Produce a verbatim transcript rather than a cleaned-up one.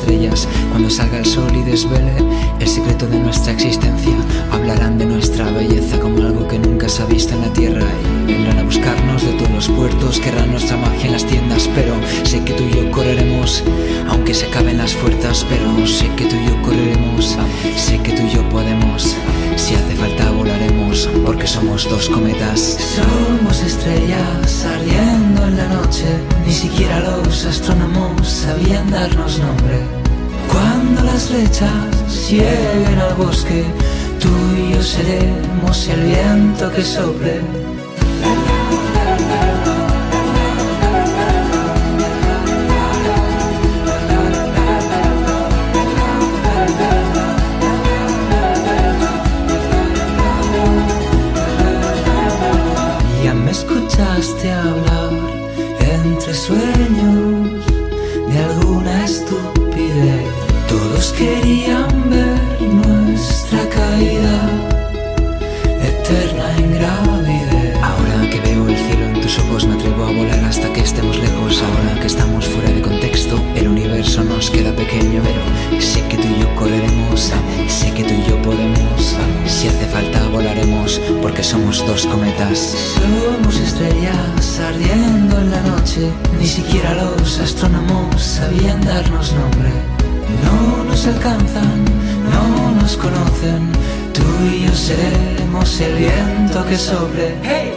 estrellas. Cuando salga el sol y desvele el secreto de nuestra existencia, hablarán de nuestra belleza como algo que nunca se ha visto en la tierra. Y vendrán a buscarnos de todos los puertos, querrán nuestra magia en las tiendas. Pero sé que tú y yo correremos, aunque se acaben las fuerzas. Pero sé que tú y yo correremos, sé que tú y yo podemos. Si hace falta volaremos, porque somos dos cometas. Somos estrellas ardiendo en la noche, ni siquiera los astrónomos sabían darnos nombre. Cuando las flechas lleguen al bosque, tú y yo seremos el viento que sople. Escuchaste hablar entre sueños de alguna estupidez. Todos querían ver nuestra caída eterna ingravidez. Ahora que veo el cielo en tus ojos me atrevo a volar hasta que estemos lejos. Ahora que estamos fuera de contexto, el universo nos queda pequeño. Pero sé que tú y yo correremos, sé que tú y yo podemos. Si hace falta volaremos, porque somos dos cometas. Somos estrellas ardiendo en la noche, ni siquiera los astrónomos sabían darnos nombre. No nos alcanzan, no nos conocen, tú y yo seremos el viento que sople. ¡Hey!